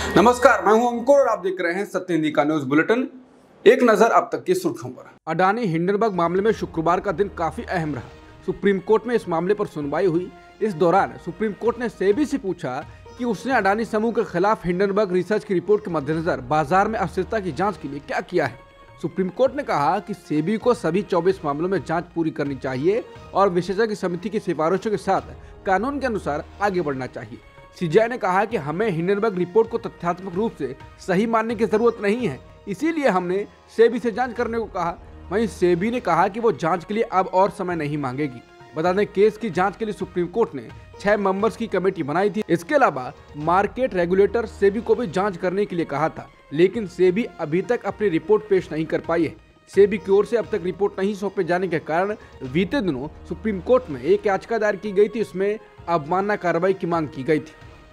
नमस्कार, मैं हूं अंकुर और आप देख रहे हैं सत्य हिंदी का न्यूज बुलेटिन। एक नजर अब तक की सुर्खियों पर। अडानी हिंडनबर्ग मामले में शुक्रवार का दिन काफी अहम रहा। सुप्रीम कोर्ट में इस मामले पर सुनवाई हुई। इस दौरान सुप्रीम कोर्ट ने सेबी से पूछा कि उसने अडानी समूह के खिलाफ हिंडनबर्ग रिसर्च की रिपोर्ट के मद्देनजर बाजार में अस्थिरता की जाँच के लिए क्या किया है। सुप्रीम कोर्ट ने कहा कि सेबी को सभी 24 मामलों में जांच पूरी करनी चाहिए और विशेषज्ञ समिति की सिफारिशों के साथ कानून के अनुसार आगे बढ़ना चाहिए। सीजीआई ने कहा कि हमें हिंडनबर्ग रिपोर्ट को तथ्यात्मक रूप से सही मानने की जरूरत नहीं है, इसीलिए हमने सेबी से जांच करने को कहा। वहीं सेबी ने कहा कि वो जांच के लिए अब और समय नहीं मांगेगी। बता दें, केस की जांच के लिए सुप्रीम कोर्ट ने 6 मेंबर्स की कमेटी बनाई थी। इसके अलावा मार्केट रेगुलेटर सेबी को भी जांच करने के लिए कहा था, लेकिन सेबी अभी तक अपनी रिपोर्ट पेश नहीं कर पाई है। सेबी की ओर से अब तक रिपोर्ट नहीं सौंपे जाने के कारण बीते दिनों सुप्रीम कोर्ट में एक याचिका दायर की गई थी। इसमें अवमानना कार्रवाई की मांग की गई थी।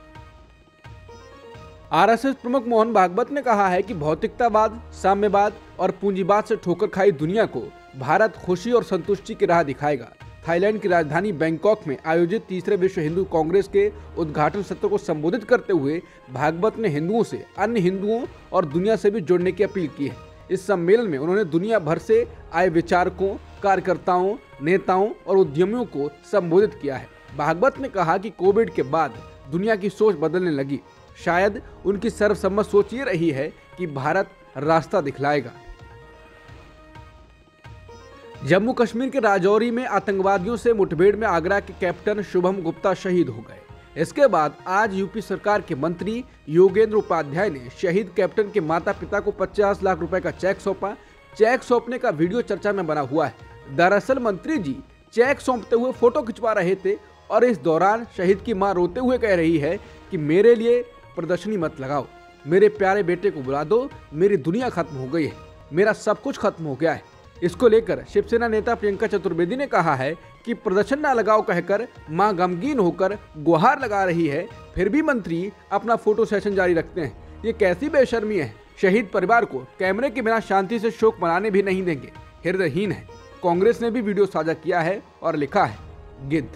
आरएसएस प्रमुख मोहन भागवत ने कहा है कि भौतिकतावाद, साम्यवाद और पूंजीवाद से ठोकर खाई दुनिया को भारत खुशी और संतुष्टि की राह दिखाएगा। थाईलैंड की राजधानी बैंकॉक में आयोजित तीसरे विश्व हिंदू कांग्रेस के उद्घाटन सत्र को संबोधित करते हुए भागवत ने हिंदुओं से अन्य हिंदुओं और दुनिया से भी जुड़ने की अपील की है। इस सम्मेलन में उन्होंने दुनिया भर से आए विचारकों, कार्यकर्ताओं, नेताओं और उद्यमियों को संबोधित किया है। भागवत ने कहा कि कोविड के बाद दुनिया की सोच बदलने लगी। शायद उनकी सर्वसम्मत सोच ये रही है कि भारत रास्ता दिखलाएगा। जम्मू कश्मीर के राजौरी में आतंकवादियों से मुठभेड़ में आगरा के कैप्टन शुभम गुप्ता शहीद हो गए। इसके बाद आज यूपी सरकार के मंत्री योगेंद्र उपाध्याय ने शहीद कैप्टन के माता पिता को 50 लाख रुपए का चेक सौंपा। चेक सौंपने का वीडियो चर्चा में बना हुआ है। दरअसल मंत्री जी चेक सौंपते हुए फोटो खिंचवा रहे थे और इस दौरान शहीद की मां रोते हुए कह रही है कि मेरे लिए प्रदर्शनी मत लगाओ, मेरे प्यारे बेटे को बुला दो, मेरी दुनिया खत्म हो गई है, मेरा सब कुछ खत्म हो गया है। इसको लेकर शिवसेना नेता प्रियंका चतुर्वेदी ने कहा है कि प्रदर्शन न लगाओ कहकर मां गमगीन होकर गुहार लगा रही है, फिर भी मंत्री अपना फोटो सेशन जारी रखते हैं। ये कैसी बेशर्मी है। शहीद परिवार को कैमरे के बिना शांति से शोक मनाने भी नहीं देंगे, हृदयहीन है। कांग्रेस ने भी वीडियो साझा किया है और लिखा है गिद्ध।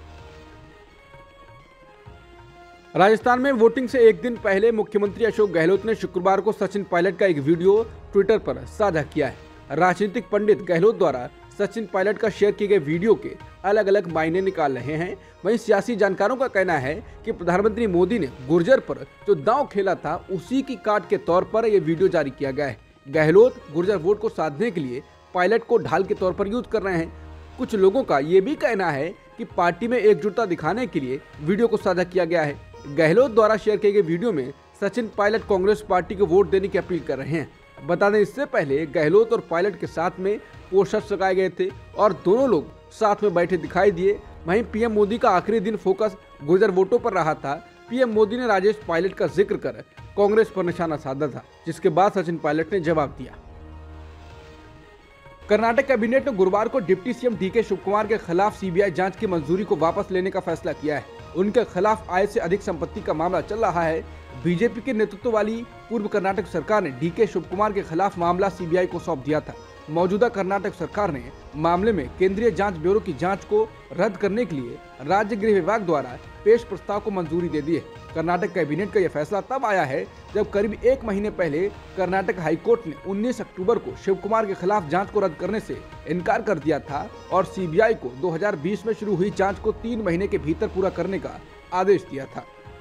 राजस्थान में वोटिंग से एक दिन पहले मुख्यमंत्री अशोक गहलोत ने शुक्रवार को सचिन पायलट का एक वीडियो ट्विटर पर साझा किया है। राजनीतिक पंडित गहलोत द्वारा सचिन पायलट का शेयर किए गए वीडियो के अलग अलग मायने निकाल रहे हैं। वहीं सियासी जानकारों का कहना है कि प्रधानमंत्री मोदी ने गुर्जर पर जो दांव खेला था, उसी की काट के तौर पर यह वीडियो जारी किया गया है। गहलोत गुर्जर वोट को साधने के लिए पायलट को ढाल के तौर पर यूज कर रहे हैं। कुछ लोगों का ये भी कहना है कि पार्टी में एकजुटता दिखाने के लिए वीडियो को साझा किया गया है। गहलोत द्वारा शेयर किए गए वीडियो में सचिन पायलट कांग्रेस पार्टी को वोट देने की अपील कर रहे हैं। बता दें, इससे पहले गहलोत और पायलट के साथ में पोस्टर्स लगाए गए थे और दोनों लोग साथ में बैठे दिखाई दिए। वहीं पीएम मोदी का आखिरी दिन फोकस गुर्जर वोटों पर रहा था। पीएम मोदी ने राजेश पायलट का जिक्र कर कांग्रेस पर निशाना साधा था, जिसके बाद सचिन पायलट ने जवाब दिया। कर्नाटक कैबिनेट ने गुरुवार को डिप्टी सीएम डीके शिवकुमार के खिलाफ सीबीआई जांच की मंजूरी को वापस लेने का फैसला किया है। उनके खिलाफ आय से अधिक संपत्ति का मामला चल रहा है। बीजेपी के नेतृत्व वाली पूर्व कर्नाटक सरकार ने डीके शिवकुमार के खिलाफ मामला सीबीआई को सौंप दिया था। मौजूदा कर्नाटक सरकार ने मामले में केंद्रीय जांच ब्यूरो की जांच को रद्द करने के लिए राज्य गृह विभाग द्वारा पेश प्रस्ताव को मंजूरी दे दी है। कर्नाटक कैबिनेट का यह फैसला तब आया है जब करीब 1 महीने पहले कर्नाटक हाईकोर्ट ने 19 अक्टूबर को शिवकुमार के खिलाफ जांच को रद्द करने से इनकार कर दिया था और सीबीआई को 2020 में शुरू हुई जांच को 3 महीने के भीतर पूरा करने का आदेश दिया था।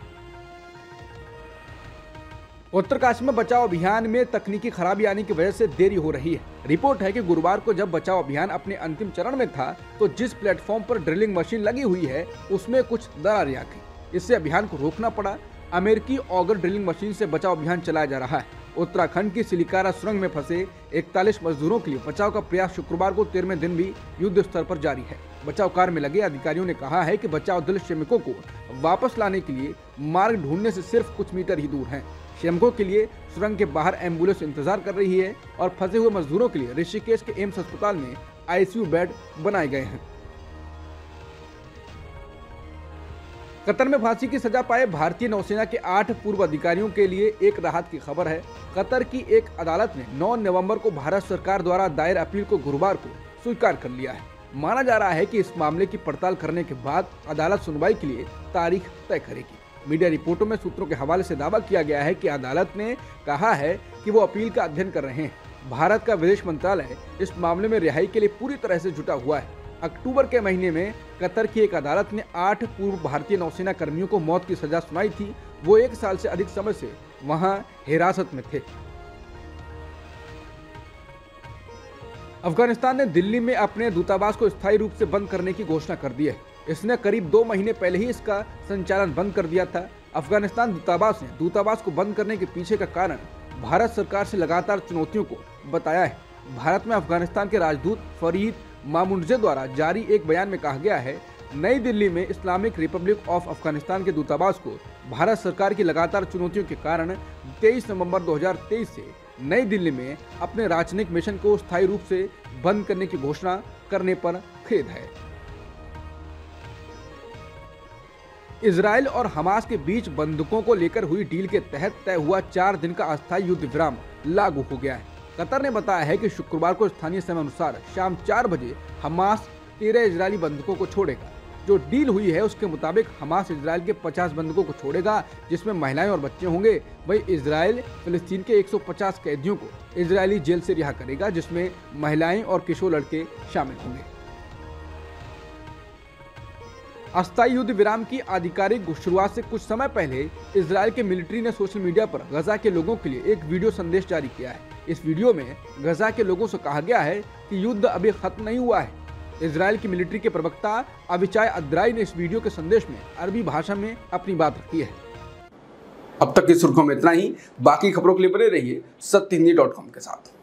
उत्तरकाशी में बचाव अभियान में तकनीकी खराबी आने की वजह से देरी हो रही है। रिपोर्ट है कि गुरुवार को जब बचाव अभियान अपने अंतिम चरण में था, तो जिस प्लेटफॉर्म पर ड्रिलिंग मशीन लगी हुई है उसमें कुछ दरारें आ गई। इससे अभियान को रोकना पड़ा। अमेरिकी ऑगर ड्रिलिंग मशीन से बचाव अभियान चलाया जा रहा है। उत्तराखंड की सिलिकारा सुरंग में फंसे 41 मजदूरों के लिए बचाव का प्रयास शुक्रवार को 13वें दिन भी युद्ध स्तर पर जारी है। बचाव कार्य में लगे अधिकारियों ने कहा है कि बचाव दल श्रमिकों को वापस लाने के लिए मार्ग ढूंढने से सिर्फ कुछ मीटर ही दूर है। श्रमिकों के लिए सुरंग के बाहर एम्बुलेंस इंतजार कर रही है और फंसे हुए मजदूरों के लिए ऋषिकेश के एम्स अस्पताल में आईसीयू बेड बनाए गए हैं। कतर में फांसी की सजा पाए भारतीय नौसेना के 8 पूर्व अधिकारियों के लिए एक राहत की खबर है। कतर की एक अदालत ने 9 नवंबर को भारत सरकार द्वारा दायर अपील को गुरुवार को स्वीकार कर लिया है। माना जा रहा है कि इस मामले की पड़ताल करने के बाद अदालत सुनवाई के लिए तारीख तय करेगी। मीडिया रिपोर्टों में सूत्रों के हवाले से दावा किया गया है कि अदालत ने कहा है कि वो अपील का अध्ययन कर रहे हैं। भारत का विदेश मंत्रालय इस मामले में रिहाई के लिए पूरी तरह से जुटा हुआ है। अक्टूबर के महीने में कतर की एक अदालत ने 8 पूर्व भारतीय नौसेना कर्मियों को मौत की सजा सुनाई थी। वो 1 साल से अधिक समय से वहां हिरासत में थे। अफगानिस्तान ने दिल्ली में अपने दूतावास को स्थायी रूप से बंद करने की घोषणा कर दी है। इसने करीब 2 महीने पहले ही इसका संचालन बंद कर दिया था। अफगानिस्तान दूतावास ने दूतावास को बंद करने के पीछे का कारण भारत सरकार से लगातार चुनौतियों को बताया है। भारत में अफगानिस्तान के राजदूत फरीद मामुनजे द्वारा जारी एक बयान में कहा गया है, नई दिल्ली में इस्लामिक रिपब्लिक ऑफ अफगानिस्तान के दूतावास को भारत सरकार की लगातार चुनौतियों के कारण 23 नवंबर 2023 से नई दिल्ली में अपने राजनयिक मिशन को स्थायी रूप से बंद करने की घोषणा करने पर खेद है। इजराइल और हमास के बीच बंधकों को लेकर हुई डील के तहत तय हुआ 4 दिन का अस्थायी युद्ध विराम लागू हो गया है। कतर ने बताया है कि शुक्रवार को स्थानीय समय अनुसार शाम 4 बजे हमास 13 इजरायली बंधकों को छोड़ेगा। जो डील हुई है उसके मुताबिक हमास इजराइल के 50 बंधकों को छोड़ेगा, जिसमें महिलाएं और बच्चे होंगे। वहीं इजराइल फिलिस्तीन के 150 कैदियों को इजरायली जेल से रिहा करेगा, जिसमें महिलाएं और किशोर लड़के शामिल होंगे। अस्थायी युद्ध विराम की आधिकारिक शुरुआत से कुछ समय पहले इजराइल के मिलिट्री ने सोशल मीडिया पर गजा के लोगों के लिए एक वीडियो संदेश जारी किया है। इस वीडियो में गजा के लोगों से कहा गया है कि युद्ध अभी खत्म नहीं हुआ है। इजराइल की मिलिट्री के प्रवक्ता अविचाय अद्राई ने इस वीडियो के संदेश में अरबी भाषा में अपनी बात रखी है। अब तक की सुर्खियों में इतना ही। बाकी खबरों के लिए बने रहिए सत्यहिंदी.com के साथ।